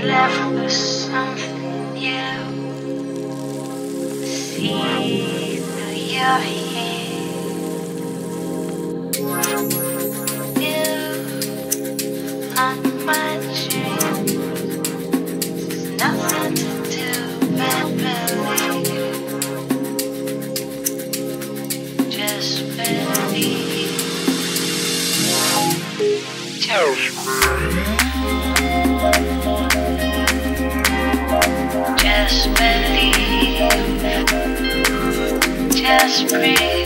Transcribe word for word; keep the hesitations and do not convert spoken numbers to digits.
left with something new. See through your hair. You on my dream. There's nothing to do but believe. Just believe. Just Just believe, just breathe.